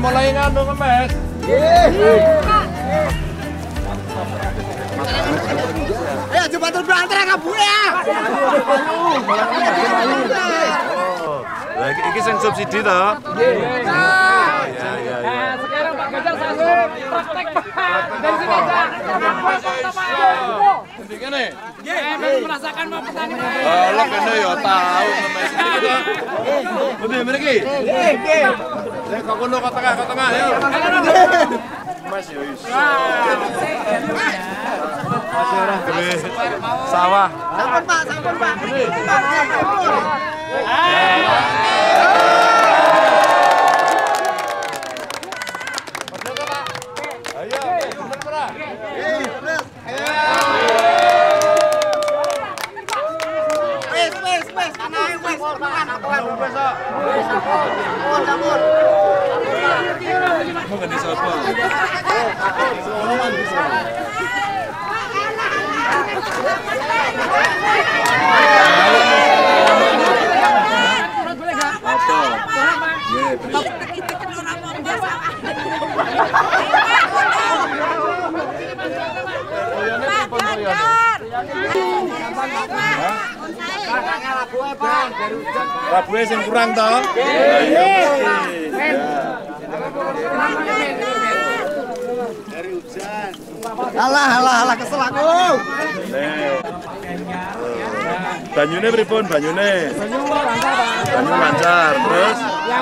mulai nganu ngemes. Ayo coba terbantar kabur ya. Lah iki sing subsidi to? Sekarang Pak Ganjar sanggup praktek dari sini aja. Ndikene. Nggih, merasakan mau petani. Lah kene ya tahu ngemes iki to. Bener mriki? Nggih. Lek kok kono kok tengah ya. Mas ya wis. Masih ora duwe sawah. Sampun Pak. Ayo, bener ora? Wes, anake wes. Sampun. Mau ganti sapa? Rabuhe sing kurang to? Dari hujan. Alah kesel aku. Banyune pripun banyune? Banyu lancar. Terus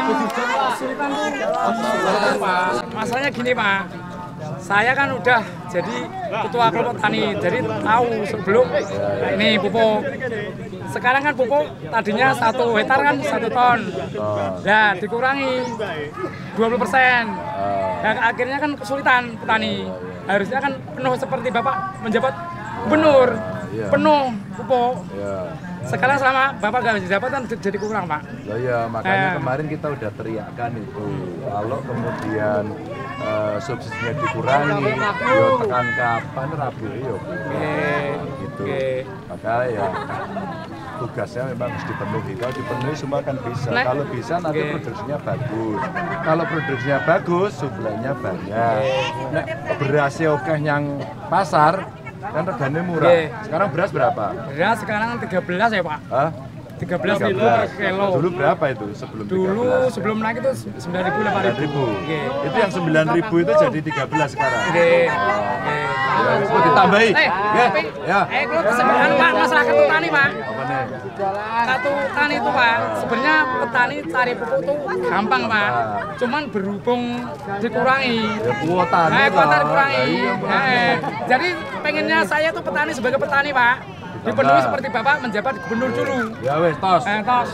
Masalahnya gini Pak, saya kan udah jadi ketua kelompok tani, jadi tahu sebelum ini pupuk. Sekarang kan pupuk tadinya 1 hektar kan 1 ton, nah dikurangi 20%. Dan akhirnya kan kesulitan petani. Harusnya kan penuh seperti Bapak menjabat gubernur, penuh pupuk. Sekarang selama Bapak gak menjabat kan jadi kurang Pak. Loh ya, makanya kemarin kita udah teriakkan itu. Kalau kemudian subsidinya dikurangi, yo tekan kapan Rabu yo. Gitu. Maka ya tugasnya memang harus dipenuhi. Kalau dipenuhi semua kan bisa. Kalau bisa nanti produksinya bagus. Kalau produksinya bagus, suplainya banyak. Nek berasnya oke yang pasar kan regane murah. Sekarang beras berapa? Beras sekarang 13 ya Pak. Hah? 13.000 per kilo. Dulu berapa itu sebelum 13? Dulu sebelum naik itu 9.000 8.000. Itu yang 9.000 itu jadi 13 sekarang. mau ditambahi. Ya. Kalau kesebenarnya Pak masalah kartu tani Pak. Apa nih? Kartu tani itu Pak, sebenarnya petani cari pupuk itu gampang Pak. Cuman berhubung dikurangi. Kuota dikurangi. Jadi pengennya saya tuh petani sebagai petani Pak. Dipenuhi seperti Bapak menjabat gubernur dulu. Ya wes, tos. Tos.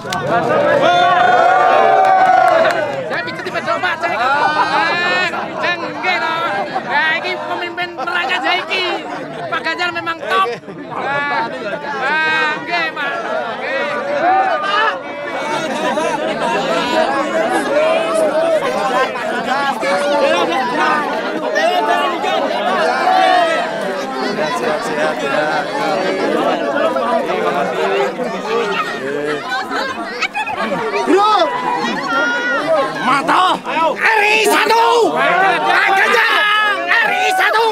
Saya pikir tipe Pak, saya enggak loh. Nah, ini pemimpin merakyat Jaiki. Pak Ganjar memang top. Enggak Pak. Sehat-sehat ya. Bro, mata, RI 1, Ganjar, RI 1.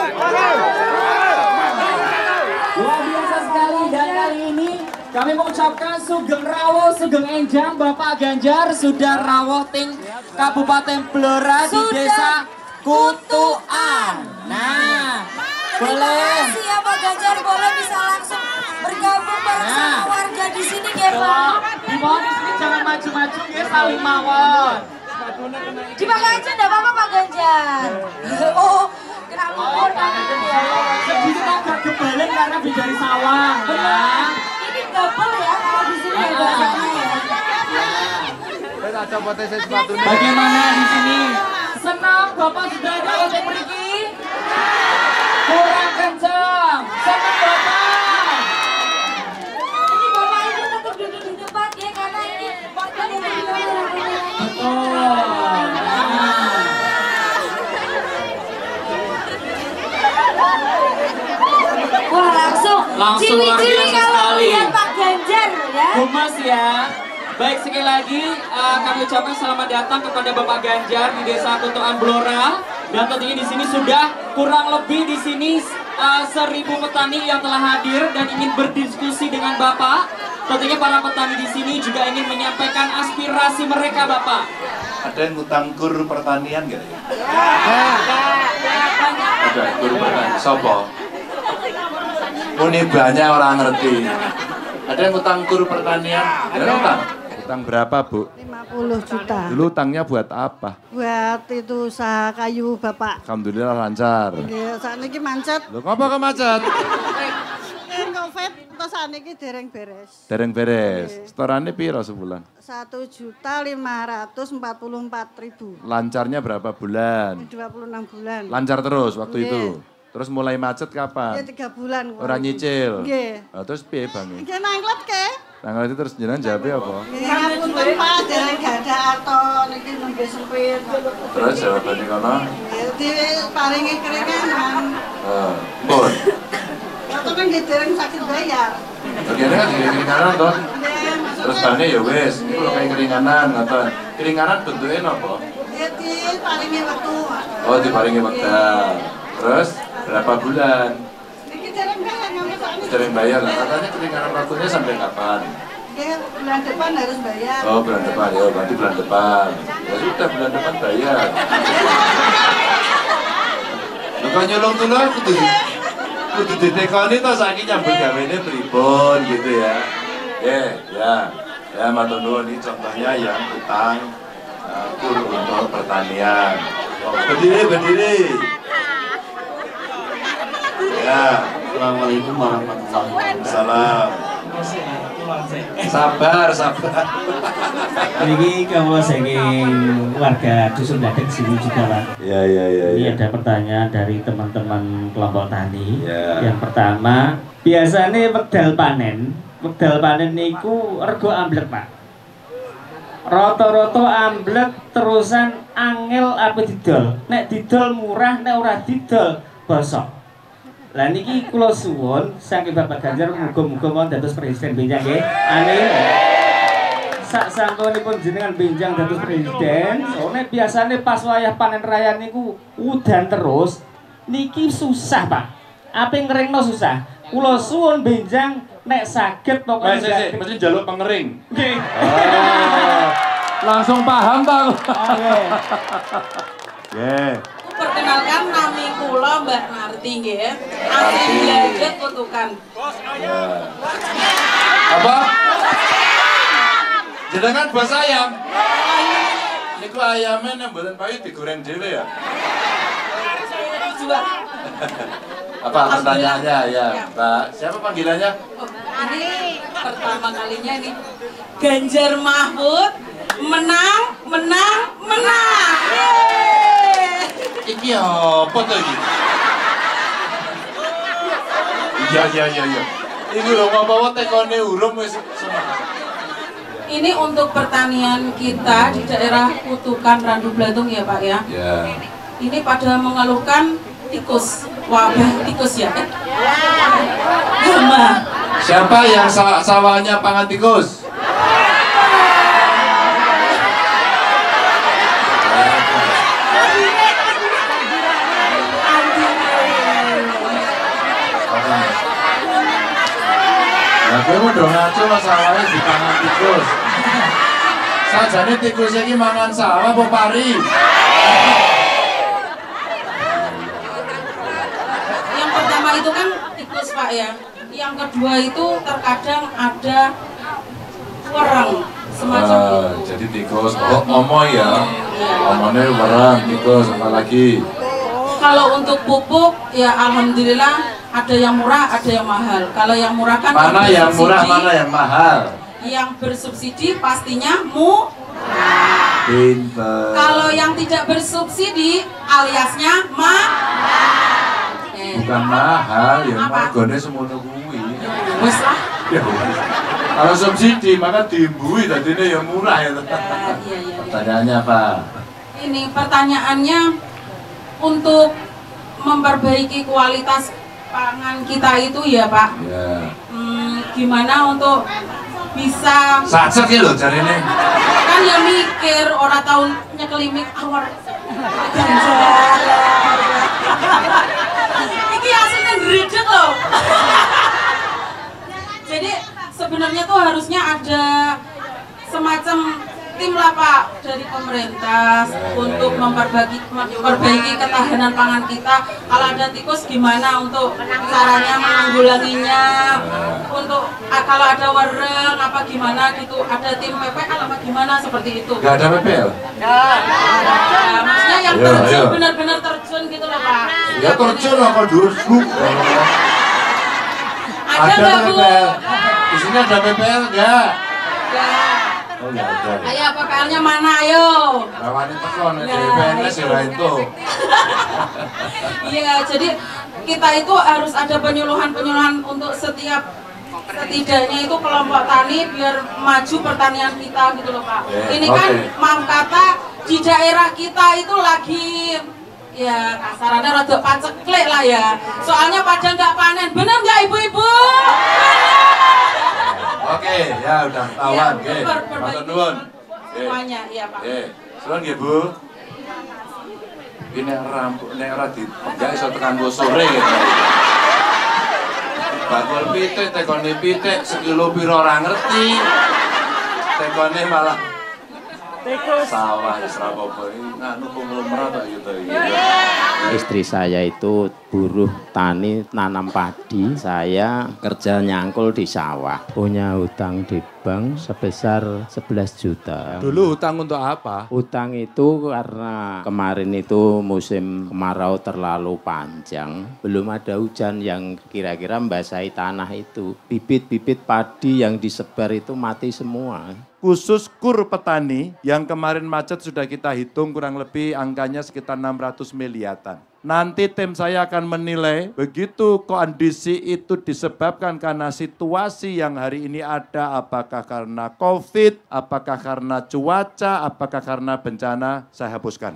Luar biasa sekali, dan kali ini kami mengucapkan Sugeng Rawuh, Sugeng Enjang Bapak Ganjar sudah rawuh ting Kabupaten Blora di Desa Kutuan. Nah, boleh. Ya Pak Ganjar, boleh bisa langsung bergabung bersama warga di sini ya Pak. Dimohon di sini jangan maju-maju ya, saling mawon. Dipakai aja enggak apa-apa Pak Ganjar. Oh, kena lumpur Pak. Sedikit agak kebalen karena dari sawah. Benar. Ini double ya kalau di sini ya bahasanya ya. Bagaimana di sini? Senang Bapak sudah ada ojek pergi? Kurang kencang. Senang Bapak. Ini Bapak Ibu tetap duduk di depan ya karena ini warga dari Langsung luar ciri-ciri biasa kalau sekali. lihat Pak Ganjar ya. Gemas ya. Baik, sekali lagi kami ucapkan selamat datang kepada Bapak Ganjar di Desa Kutukan Blora. Dan tentunya di sini sudah kurang lebih di sini 1.000 petani yang telah hadir dan ingin berdiskusi dengan Bapak. Tentunya para petani di sini juga ingin menyampaikan aspirasi mereka, Bapak. Ada yang ngutang kur pertanian nggak ya? Ada kur pertanian. Sopo? Ini banyak orang ngerti. Ada yang ngutang kur pertanian? Ada ngutang? Utang berapa, Bu? 50 juta. Dulu utangnya buat apa? Buat itu usaha kayu, Bapak. Alhamdulillah lancar. Ya, saat ini macet. Loh, ngapa kok macet? Covid, terus saat ini dereng beres. Dereng beres. Setorannya piro sebulan? 1.544.000. Lancarnya berapa bulan? 26 bulan. Lancar terus waktu Nggih. itu. Terus mulai macet Ya kapan? 3 bulan. Orang nyicil. Nggih. Nah, terus piye Bang? Nggih nanglet ke? Tanggal itu terus jenengan jawabnya apa? Ngapunten Pak, dereng gak ada aton iki nembe sempit. Terus jawabannya kono? Di paringi keringanan. Pun. Atau kan nggih dereng sakit bayar. Bagiannya kan keringanan toh. Nggih, Terus maksudnya bane ya wis, iku lho kayak keringanan ngoten. Keringanan bentuknya apa? ya di paringi wektu. Oh, diparingi wekdal. Terus berapa bulan? Iki dereng kaya ngono sak niki. Sering bayar. Nah, katanya keringanan waktunya sampai kapan? Nggih, bulan depan harus bayar. Oh, bulan depan ya, berarti bulan depan. Ya sudah bulan depan bayar. Lho kok nyolong-nyolong kudu ditekoni to saiki nyambut gawene pripun gitu ya. Ya matur nuwun ini contohnya yang utang kur untuk pertanian. Oh, berdiri. Ya, Assalamualaikum warahmatullahi salam. Sabar. Ini kamu saking warga Dusun Dadek sini juga Pak. Ya. Ini ada pertanyaan dari teman-teman kelompok tani. Ya. Yang pertama, biasanya wekdal panen niku rego amblek Pak. Roto-roto amblek terusan angel apa didol. Nek didol murah, nek ora didol bosok. Lah niki kula suwun saking Bapak Ganjar muga-muga mawon dados presiden benjang nggih. Amin. Sak sampunipun jenengan benjang dados presiden, soalnya biasanya pas wayah panen raya niku udan terus, niki susah Pak. Apa ngeringno susah. Kula suwun benjang nek saged pokoknya. Mesti njaluk pengering. Nggih. Langsung paham ta? Oke. Nggih. Perkenalkan nami kula Mbak Narti nggih. Asli Blajet Kutukan. Apa? Jenengan bos ayam. Niku ayamnya yang mboten payu digoreng dhewe ya. Apa pertanyaannya ya, Mbak? Siapa panggilannya? Ini pertama kalinya ini Ganjar Mahfud menang. Iki apa to iki? Iya. Iku lho apa tekone urung wis semangat. Ini untuk pertanian kita di daerah Kutukan Randu Blatung ya Pak ya. Ya. Ini pada mengeluhkan tikus, wabah tikus ya kan? Hama. Siapa yang sawahnya pangan tikus? Nah, gue mau dong ngaco masalahnya di pangan tikus. Sajane tikus ini mangan sawah apa pari? Yang pertama itu kan tikus Pak ya. Yang kedua itu terkadang ada wereng semacam itu. Jadi tikus, omo ya. Omonya wereng, tikus, apa lagi? Kalau untuk pupuk ya alhamdulillah ada yang murah, ada yang mahal. Kalau yang murah kan Mana yang murah, mana yang mahal? Yang bersubsidi pastinya murah. Pinter. Kalau yang tidak bersubsidi aliasnya mahal. Bukan mahal, ya Apa? margone semono kuwi. Wes lah. Ya wis. Kalau subsidi maka diimbui tadinya ya murah ya. Iya. Pertanyaannya apa? Ini pertanyaannya untuk memperbaiki kualitas pangan kita itu ya Pak. Ya. Gimana untuk bisa Sacet ya lho jarine. kan ya mikir orang tahun nyekelimik awal Ganjar. Iki aslinya gredek loh. Jadi sebenarnya tuh harusnya ada semacam tim lah Pak dari pemerintah untuk memperbaiki ketahanan pangan kita. Kalau ada tikus gimana untuk caranya menanggulanginya, untuk kalau ada wereng apa gimana gitu, ada tim PPL apa gimana seperti itu. Gak ada PPL? Ya, maksudnya yang terjun benar-benar terjun gitu loh Pak. Ya terjun apa dulu? Ada nggak Bu? Di sini ada PPL enggak? Enggak. Oh enggak ada. Ayo PPL-nya mana ayo? Lawanin tekon PPNS ya itu. Iya, jadi kita itu harus ada penyuluhan-penyuluhan untuk setidaknya itu kelompok tani biar maju pertanian kita gitu loh Pak. Ini kan maaf kata di daerah kita itu lagi ya kasarannya rada paceklek lah ya. Soalnya pada nggak panen, bener nggak ibu-ibu? Oke, ya udah tawan, oke. Matur nuwun. Semuanya, iya Pak. Suwun nggih Bu. Ini rambut nek ora enggak iso tekan sore gitu. Bakul pitik, tekone pitik, sekilo piro ora ngerti. Tekone malah sawah wis ra apa-apa. Nganu konglomerat kok gitu. Istri saya itu buruh tani nanam padi, saya kerja nyangkul di sawah. Punya hutang di bank sebesar 11 juta. Dulu hutang untuk apa? Hutang itu karena kemarin itu musim kemarau terlalu panjang. Belum ada hujan yang kira-kira membasahi tanah itu. Bibit-bibit padi yang disebar itu mati semua. Khusus kur petani yang kemarin macet sudah kita hitung kurang lebih angkanya sekitar 600 miliaran. Nanti tim saya akan menilai begitu kondisi itu disebabkan karena situasi yang hari ini ada, apakah karena COVID, apakah karena cuaca, apakah karena bencana, saya hapuskan.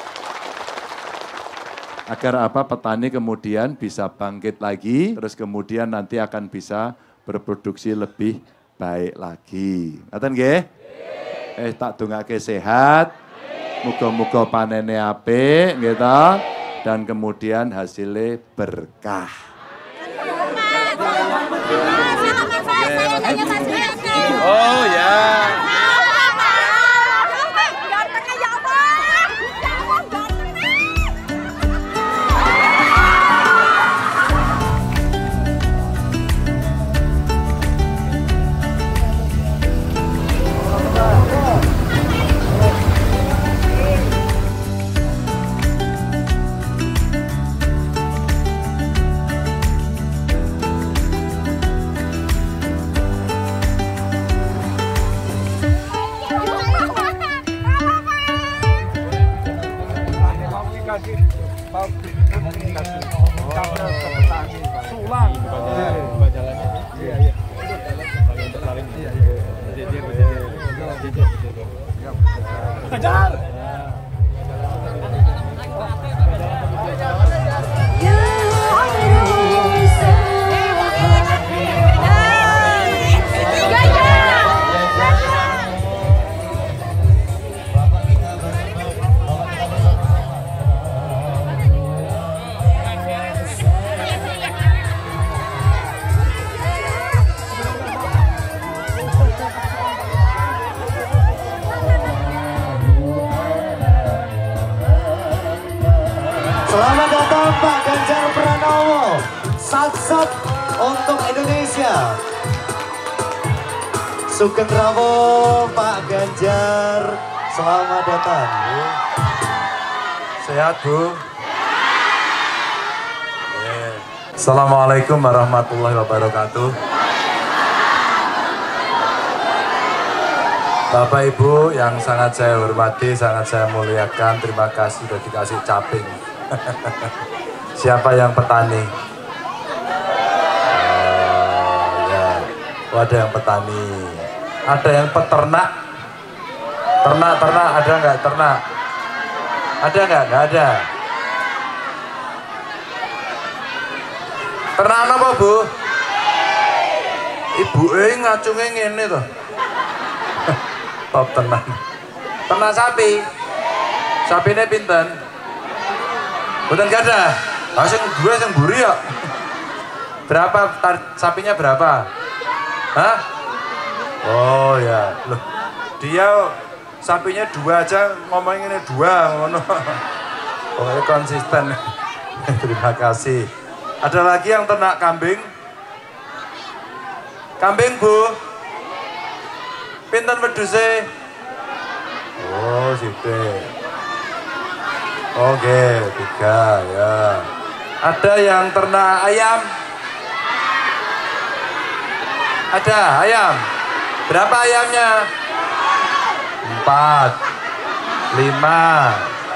Agar apa petani kemudian bisa bangkit lagi, terus kemudian nanti akan bisa berproduksi lebih baik lagi. Ngaten nggih? Tak dongake sehat. Muga-muga panene apik nggih ta, dan kemudian hasilnya berkah. Oh ya. Selamat datang Pak Ganjar Pranowo, Sat-Sat untuk Indonesia. Sugeng Rawo Pak Ganjar, selamat datang. Sehat Bu? Assalamualaikum warahmatullahi wabarakatuh. Bapak Ibu yang sangat saya hormati, sangat saya muliakan, terima kasih sudah dikasih caping. Siapa yang petani? Ya. Oh, ada yang petani. Ada yang peternak. Ternak ada nggak ternak? Ada nggak? Nggak ada. Ternak apa Bu? Ibu ngacunge ngene to. Top tenan. Tenan sapi. Sapine pinten? Mboten gadah. Ah sing duwe sing mburi ya. Berapa sapinya berapa? Hah? Oh ya, loh. Dia sapinya 2 aja ngomongin ini 2 ngono. Pokoknya konsisten. Terima kasih. Ada lagi yang ternak kambing? Kambing, Bu. Pinten wedhuse? Oh, sithik. Oke, 3 ya. Ada yang ternak ayam? Ada ayam. Berapa ayamnya? 4, 5.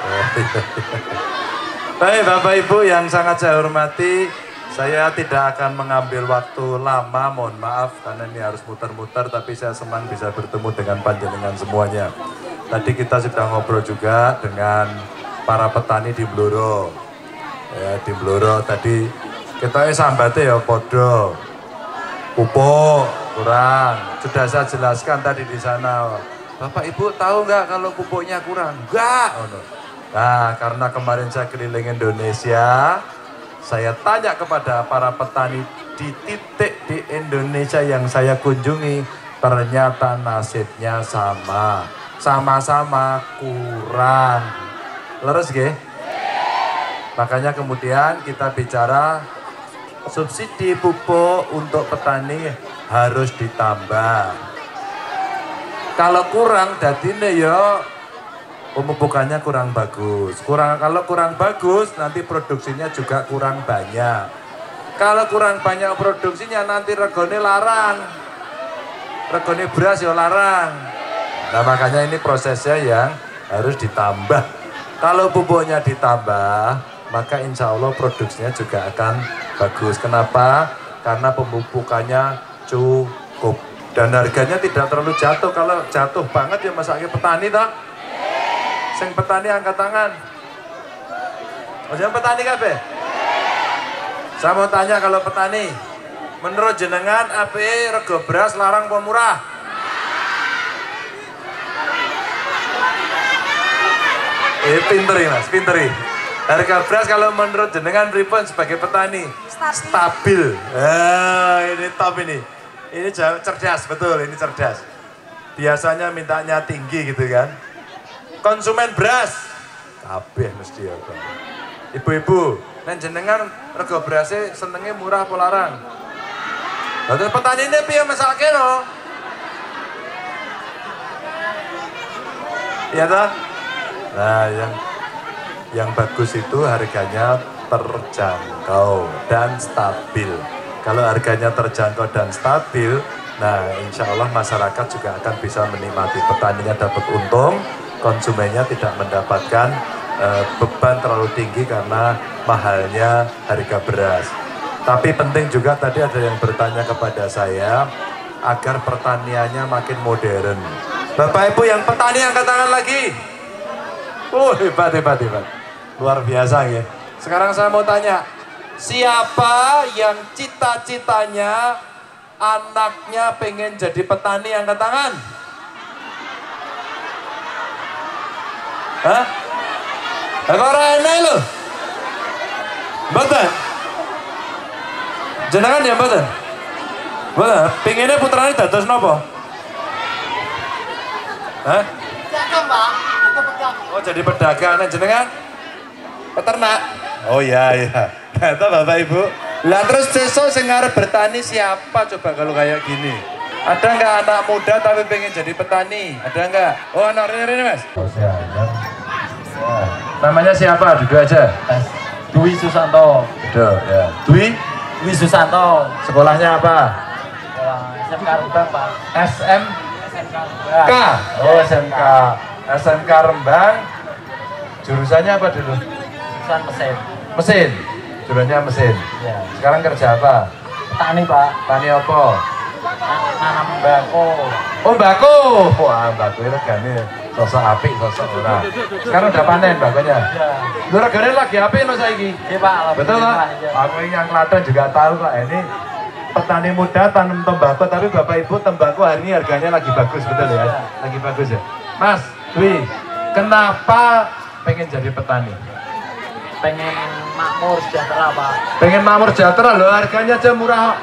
Baik Bapak Ibu yang sangat saya hormati, saya tidak akan mengambil waktu lama, mohon maaf karena ini harus muter-muter, tapi saya senang bisa bertemu dengan panjenengan semuanya. Tadi kita sudah ngobrol juga dengan para petani di Blora. Ya, di Blora tadi kita sambatnya ya podo. Pupuk kurang, sudah saya jelaskan tadi di sana. Bapak Ibu tahu nggak kalau pupuknya kurang? Enggak. Nah, karena kemarin saya keliling Indonesia, saya tanya kepada para petani di titik di Indonesia yang saya kunjungi, ternyata nasibnya sama, sama-sama kurang. Leres nggih? Makanya kemudian kita bicara subsidi pupuk untuk petani harus ditambah. Kalau kurang dadine ya pemupukannya kurang bagus. Kalau kurang bagus nanti produksinya juga kurang banyak. Kalau kurang banyak produksinya nanti regone larang. Regone beras ya larang. Nah makanya ini prosesnya yang harus ditambah. Kalau pupuknya ditambah, maka insya Allah produksinya juga akan bagus. Kenapa? Karena pemupukannya cukup. Dan harganya tidak terlalu jatuh. Kalau jatuh banget ya masaknya petani toh. Sing petani angkat tangan. Oh yang petani kabeh? Saya mau tanya kalau petani, menurut jenengan apa rego beras larang apa murah? Pinteri mas, pinteri. Harga beras kalau menurut jenengan pripun sebagai petani? Stabil. Ini top ini. Ini cerdas, betul ini cerdas. Biasanya mintanya tinggi gitu kan. Konsumen beras. Kabeh mesti ya. Ibu-ibu, nek jenengan rego berasnya senengnya murah apa larang? Lalu petani ini piye mesake lho? Iya toh? Nah, yang bagus itu harganya terjangkau dan stabil. Kalau harganya terjangkau dan stabil, nah insya Allah masyarakat juga akan bisa menikmati. Petaninya dapat untung, konsumennya tidak mendapatkan beban terlalu tinggi karena mahalnya harga beras. Tapi penting juga tadi ada yang bertanya kepada saya agar pertaniannya makin modern. Bapak Ibu yang petani angkat tangan lagi. Hebat, hebat, hebat. Luar biasa ya. Sekarang saya mau tanya, siapa yang cita-citanya anaknya pengen jadi petani angkat tangan? Hah? Kok ora enak lho? Mboten. Jenengan ya mboten? Mboten, pengennya putrane dados napa? Hah? Pedagang, Pak. Oh, jadi pedagang. Nah, jenengan? Peternak? Oh iya, iya. Kata Bapak Ibu. Lah terus besok sing arep bertani siapa coba kalau kayak gini? Ada nggak anak muda tapi pengen jadi petani? Ada nggak? Oh, anak Rini Mas? Oh, namanya siapa? Duduk aja. Dwi Susanto. Duduk ya. Dwi Susanto. Sekolahnya apa? SMK Rembang, Pak. SMK. Oh, SMK. SMK Rembang. Jurusannya apa dulu? Jurusan mesin. Mesin. Jurusannya mesin. Ya. Sekarang kerja apa? Petani, Pak. Tani apa? Nanam mbako. Oh, mbako. Wah, mbako itu regane sosok apik, sosok ora. Sekarang udah panen mbakonya? Iya. Lu regane lagi apik no saiki? Iya, Pak. Betul, Pak? Aku yang Klaten juga tahu kok. Ini petani muda tanam tembakau, tapi Bapak Ibu tembakau hari ini harganya lagi bagus, betul ya? Lagi bagus ya? Mas Dwi, kenapa pengen jadi petani? Pengen makmur sejahtera Pak. Pengen makmur sejahtera loh, harganya aja murah.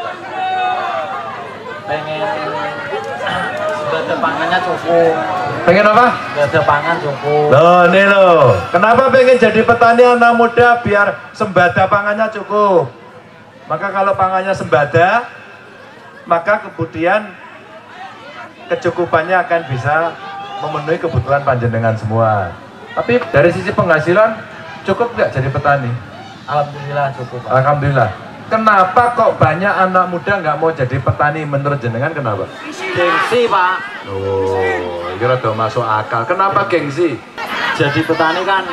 Pengen sumber pangannya cukup. Pengen apa? Sumber pangan cukup. Loh nih loh, kenapa pengen jadi petani anak muda biar sembada pangannya cukup? Maka kalau pangannya sembada, maka kemudian kecukupannya akan bisa memenuhi kebutuhan panjenengan semua. Tapi dari sisi penghasilan cukup nggak jadi petani? Alhamdulillah cukup Pak. Alhamdulillah. Kenapa kok banyak anak muda nggak mau jadi petani menurut jenengan, kenapa? Gengsi Pak. Oh, ini rada masuk akal. Kenapa gengsi? Jadi petani kan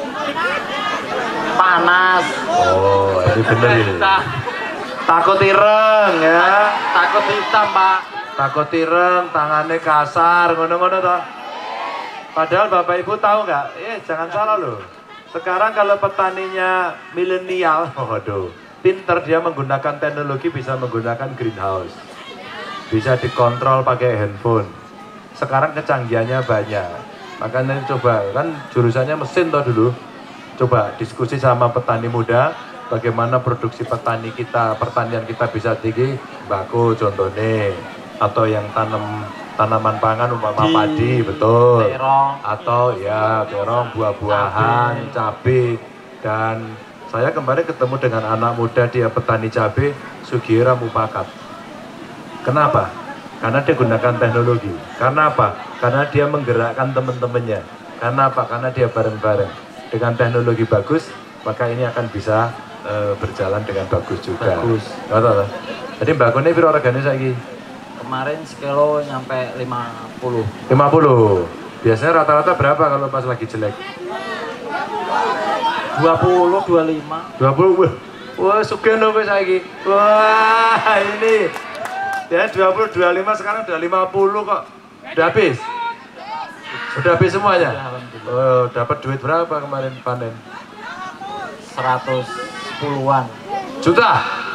panas. Oh, ini bener ini. Takut ireng ya. Takut hitam Pak. Takut ireng, tangannya kasar, ngono-ngono toh. Padahal Bapak Ibu tahu nggak? Jangan salah loh. Sekarang kalau petaninya milenial, waduh, pinter dia menggunakan teknologi, bisa menggunakan greenhouse, bisa dikontrol pakai handphone. Sekarang kecanggihannya banyak. Makanya coba, kan jurusannya mesin toh dulu. Coba diskusi sama petani muda, bagaimana produksi petani kita, pertanian kita bisa tinggi, baku contohnya, atau yang tanaman pangan umpama padi, betul, terong, atau ya terong, buah-buahan, cabai. Dan saya kemarin ketemu dengan anak muda, dia petani cabai, Sugira Mupakat. Kenapa? Karena dia gunakan teknologi. Karena apa? Karena dia menggerakkan teman-temannya. Karena apa? Karena dia bareng-bareng. Dengan teknologi bagus, maka ini akan bisa berjalan dengan bagus juga. Bagus. Betul. Jadi mbak Kone piro regane saiki? Kemarin sekilo nyampe 50. 50. Biasanya rata-rata berapa kalau pas lagi jelek? 20, 25. 20. Wah, sugih lho kowe saiki. Wah, ini. Ya 20, 25, sekarang udah 50 kok. Udah habis? Sudah habis semuanya? Oh, dapat duit berapa kemarin panen? 110-an juta.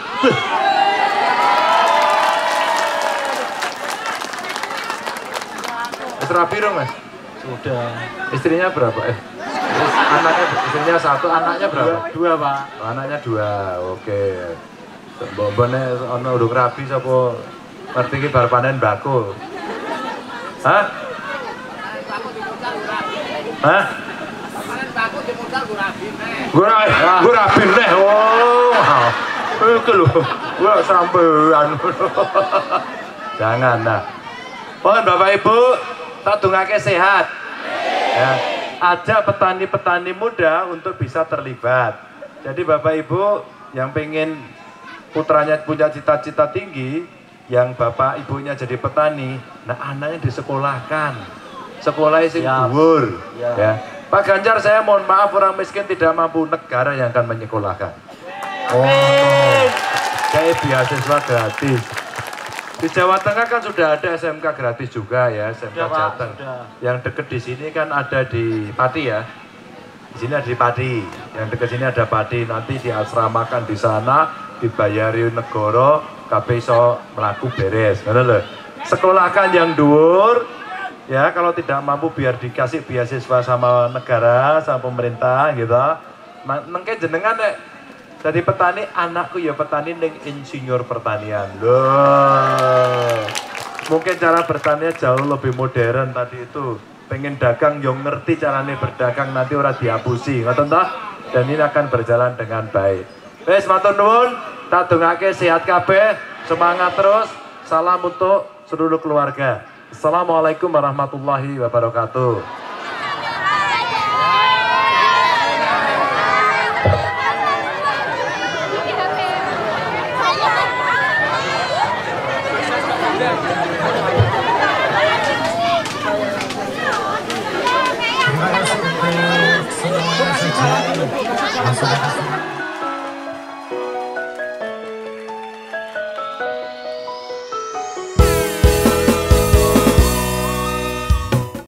Rapi dong Mas? Sudah. Istrinya berapa? Anaknya, istrinya satu, anaknya berapa? Dua Pak. Oh, anaknya 2, oke. Mbak-mbaknya ono urung rapi sapa ngerti iki bar panen mbako. Hah? Hah? Gue rapi neh. Oh, itu loh. Gue sampean. Jangan nah. Mohon Bapak Ibu, tak dongake sehat. Ya, ada petani-petani muda untuk bisa terlibat. Jadi Bapak Ibu yang pengen putranya punya cita-cita tinggi, yang bapak ibunya jadi petani, nah anaknya disekolahkan, sekolah sing dhuwur. Ya. Pak Ganjar, saya mohon maaf, orang miskin tidak mampu, negara yang akan menyekolahkan. Oh, kayak beasiswa gratis. Di Jawa Tengah kan sudah ada SMK gratis juga ya, SMK Jateng. Yang deket di sini kan ada di Pati ya. Di sini ada di Pati, yang dekat sini ada Pati, nanti diasramakan di sana, dibayari negara, kabeh iso mlaku beres. Ngono lho. Sekolahkan yang dhuwur, ya kalau tidak mampu biar dikasih beasiswa sama negara, sama pemerintah gitu. Nengke jenengan nek jadi petani, anakku ya petani ning insinyur pertanian. Loh. Mungkin cara bertanian jauh lebih modern tadi itu. Pengen dagang yang ngerti caranya berdagang, nanti ora diapusi, ngoten toh? Dan ini akan berjalan dengan baik. Wes matur nuwun, tak dongake sehat kabeh, semangat terus. Salam untuk seluruh keluarga. Assalamualaikum warahmatullahi wabarakatuh. Terima kasih untuk semuanya saja.